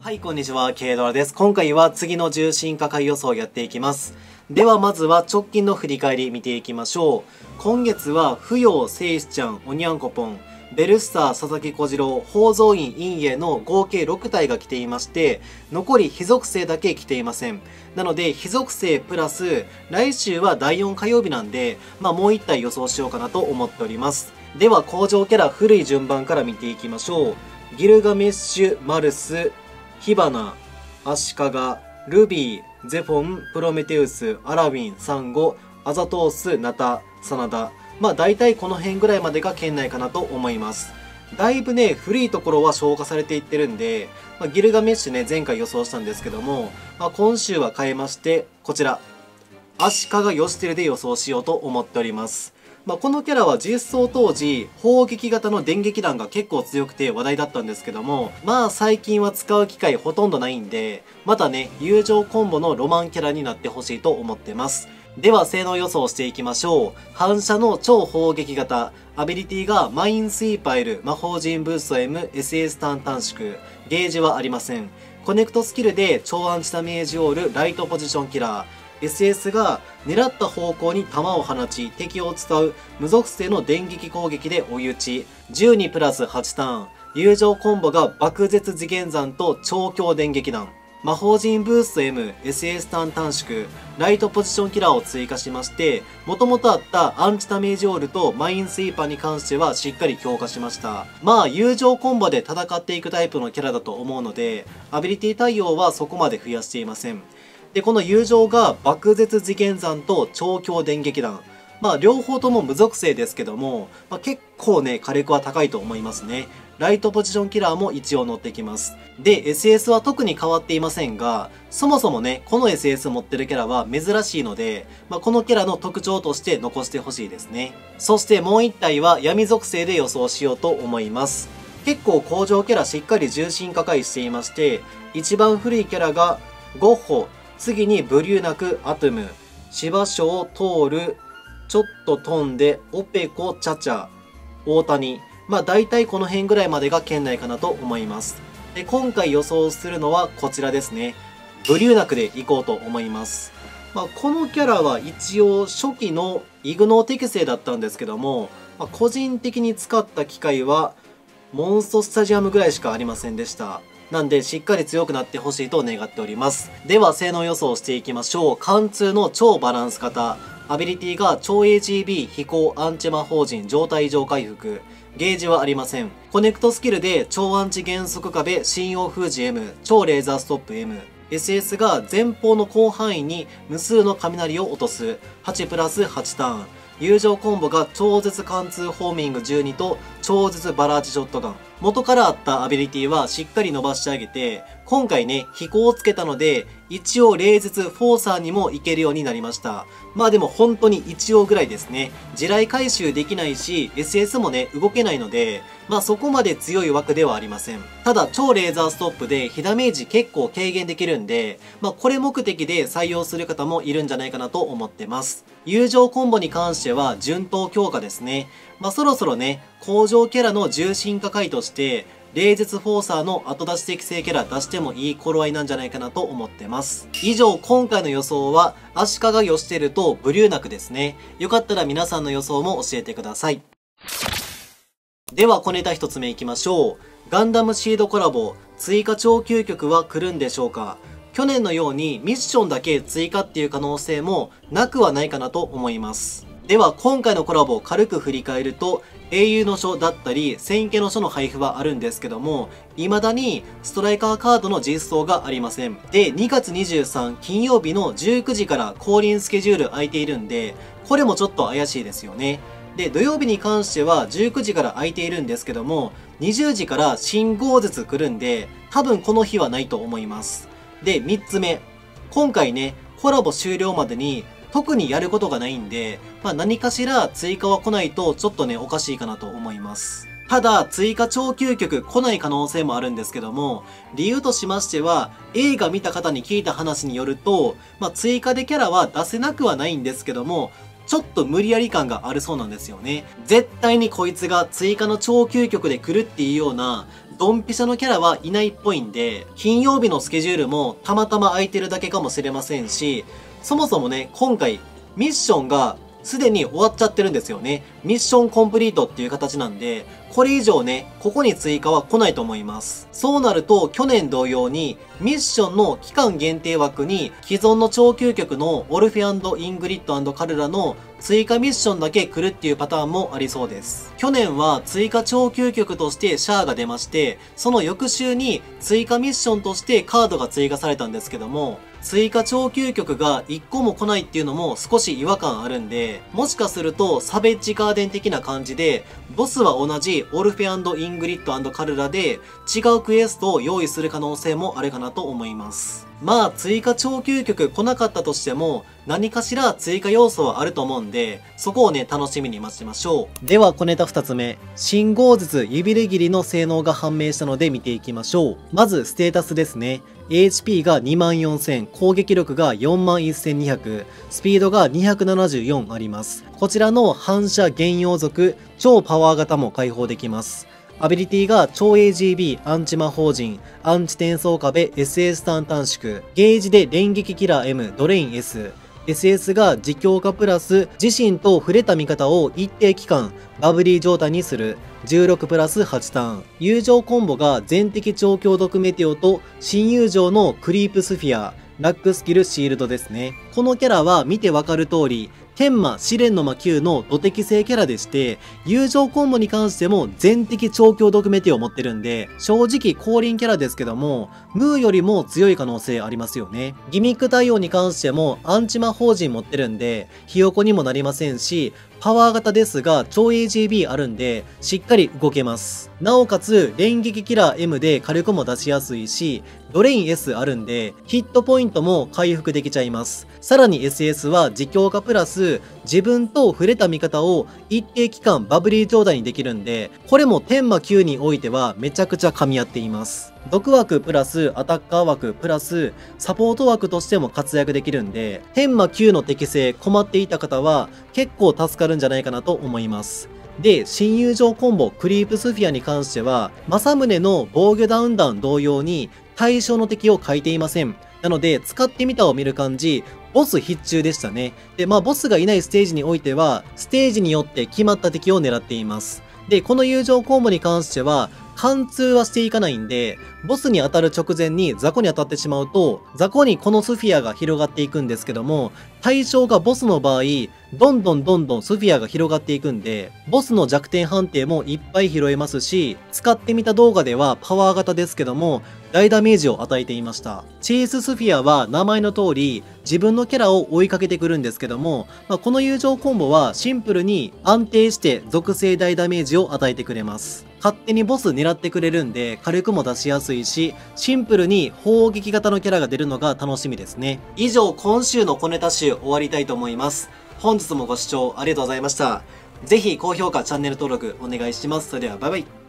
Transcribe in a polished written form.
はい、こんにちは、ケイドラです。今回は次の重心化回予想をやっていきます。ではまずは直近の振り返り見ていきましょう。今月は、不要、聖子ちゃん、おにゃんこぽん、ベルスター、佐々木小次郎、宝蔵院、陰影の合計6体が来ていまして、残り非属性だけ来ていません。なので、非属性プラス、来週は第4火曜日なんで、もう1体予想しようかなと思っております。では、工場キャラ古い順番から見ていきましょう。ギルガメッシュ、マルス、火花、アシカガ、ルビー、ゼフォン、プロメテウス、アラウィン、サンゴ、アザトース、ナタ、サナダ。大体この辺ぐらいまでが圏内かなと思います。だいぶね、古いところは消化されていってるんで、ギルガメッシュね、前回予想したんですけども、今週は変えまして、こちら、アシカガヨシテルで予想しようと思っております。このキャラは実装当時、砲撃型の電撃弾が結構強くて話題だったんですけども、最近は使う機会ほとんどないんで、またね、友情コンボのロマンキャラになってほしいと思ってます。では、性能予想していきましょう。反射の超砲撃型。アビリティがマインスイーパー L、魔法陣ブースト M、SS ターン短縮。ゲージはありません。コネクトスキルで超アンチダメージオール、ライトポジションキラー。SS が狙った方向に弾を放ち敵を伝う無属性の電撃攻撃で追い打ち12プラス8ターン友情コンボが爆絶次元山と超強電撃弾魔法陣ブースト M、SS ターン短縮、ライトポジションキラーを追加しまして、元々あったアンチダメージオールとマインスイーパーに関してはしっかり強化しました。友情コンボで戦っていくタイプのキャラだと思うので、アビリティ対応はそこまで増やしていません。で、この友情が爆絶次元山と超強電撃弾。両方とも無属性ですけども、結構ね、火力は高いと思いますね。ライトポジションキラーも一応乗ってきます。で、SS は特に変わっていませんが、そもそもね、この SS 持ってるキャラは珍しいので、このキャラの特徴として残してほしいですね。そしてもう一体は闇属性で予想しようと思います。結構工場キャラしっかり重心化解していまして、一番古いキャラがゴッホ、次にブリューナク、アトム、芝生、トール、ちょっと飛んで、オペコ、チャチャ、大谷。大体この辺ぐらいまでが圏内かなと思います。で、今回予想するのはこちらですね。ブリューナクでいこうと思います。このキャラは一応初期のイグノー適正だったんですけども、個人的に使った機会はモンストスタジアムぐらいしかありませんでした。なんでしっかり強くなってほしいと願っております。では性能予想していきましょう。貫通の超バランス型。アビリティが超 AGB 飛行アンチ魔法陣状態異常回復。ゲージはありません。コネクトスキルで超アンチ減速壁信用封じ M 超レーザーストップ M。SS が前方の広範囲に無数の雷を落とす。8プラス8ターン。友情コンボが超絶貫通ホーミング12と超絶バラージショットガン。元からあったアビリティはしっかり伸ばしてあげて、今回ね、飛行をつけたので、一応冷絶フォーサーにもいけるようになりました。でも本当に一応ぐらいですね。地雷回収できないし、SS もね、動けないので、そこまで強い枠ではありません。ただ、超レーザーストップで火ダメージ結構軽減できるんで、これ目的で採用する方もいるんじゃないかなと思ってます。友情コンボに関しては、順当強化ですね。そろそろね、工場キャラの重心化回として、冷絶フォーサーの後出し適正キャラ出してもいい頃合いなんじゃないかなと思ってます。以上、今回の予想は、アシカガヨシテルとブリューナクですね。よかったら皆さんの予想も教えてください。では、小ネタ一つ目いきましょう。ガンダムシードコラボ、追加超究極は来るんでしょうか？去年のようにミッションだけ追加っていう可能性もなくはないかなと思います。では今回のコラボを軽く振り返ると、英雄の書だったり千家の書の配布はあるんですけども、未だにストライカーカードの実装がありません。で、2月23金曜日の19時から降臨スケジュール空いているんで、これもちょっと怪しいですよね。で、土曜日に関しては19時から空いているんですけども、20時から新豪絶来るんで、多分この日はないと思います。で、3つ目。今回ね、コラボ終了までに特にやることがないんで、何かしら追加は来ないとちょっとね、おかしいかなと思います。ただ、追加超究極来ない可能性もあるんですけども、理由としましては、映画見た方に聞いた話によると、追加でキャラは出せなくはないんですけども、ちょっと無理やり感があるそうなんですよね。絶対にこいつが追加の超究極で来るっていうようなドンピシャのキャラはいないっぽいんで、金曜日のスケジュールもたまたま空いてるだけかもしれませんし、そもそもね、今回ミッションがすでに終わっちゃってるんですよね。ミッションコンプリートっていう形なんで、これ以上ね、ここに追加は来ないと思います。そうなると、去年同様に、ミッションの期間限定枠に、既存の超究極のオルフェ&イングリッド&カルラの追加ミッションだけ来るっていうパターンもありそうです。去年は追加超究極としてシャアが出まして、その翌週に追加ミッションとしてカードが追加されたんですけども、追加超究極が1個も来ないっていうのも少し違和感あるんで、もしかするとサベッジガーデン的な感じで、ボスは同じオルフェ&イングリッド&カルラで違うクエストを用意する可能性もあるかなと思います。まあ追加超究極来なかったとしても何かしら追加要素はあると思うんで、そこをね楽しみに待ちましょう。では小ネタ2つ目、新豪術指レギリの性能が判明したので見ていきましょう。まずステータスですね。HP が24000、攻撃力が41200、スピードが274あります。こちらの反射原陽族超パワー型も解放できます。アビリティが超 AGB、アンチ魔法陣、アンチ転送壁、SS ターン短縮、ゲージで連撃キラー M、ドレイン S、SS が自強化プラス自身と触れた味方を一定期間バブリー状態にする16プラス8ターン。友情コンボが全敵超強毒メテオと新友情のクリープスフィア、ラックスキルシールドですね。このキャラは見てわかる通り、天魔試練の魔級の土敵性キャラでして、友情コンボに関しても全敵超強毒メテを持ってるんで、正直降臨キャラですけども、ムーよりも強い可能性ありますよね。ギミック対応に関してもアンチ魔法陣持ってるんで、ひよこにもなりませんし、パワー型ですが超 AGB あるんで、しっかり動けます。なおかつ、連撃キラー M で火力も出しやすいし、ドレイン S あるんで、ヒットポイントも回復できちゃいます。さらに SS は自強化プラス、自分と触れた味方を一定期間バブリー状態にできるんで、これも天魔級においてはめちゃくちゃ噛み合っています。毒枠プラスアタッカー枠プラスサポート枠としても活躍できるんで、天魔級の適性困っていた方は結構助かるんじゃないかなと思います。で、新友情コンボクリープスフィアに関しては、政宗の防御ダウンダウン同様に対象の敵を書いていません。なので、使ってみたを見る感じ、ボス必中でしたね。で、ボスがいないステージにおいては、ステージによって決まった敵を狙っています。で、この友情コンボに関しては、貫通はしていかないんで、ボスに当たる直前に雑魚に当たってしまうと、雑魚にこのスフィアが広がっていくんですけども、対象がボスの場合、どんどんスフィアが広がっていくんで、ボスの弱点判定もいっぱい拾えますし、使ってみた動画ではパワー型ですけども、大ダメージを与えていました。チェイススフィアは名前の通り、自分のキャラを追いかけてくるんですけども、この友情コンボはシンプルに安定して属性大ダメージを与えてくれます。勝手にボス狙ってくれるんで火力も出しやすいし、シンプルに砲撃型のキャラが出るのが楽しみですね。以上、今週の小ネタ集終わりたいと思います。本日もご視聴ありがとうございました。ぜひ高評価、チャンネル登録お願いします。それではバイバイ。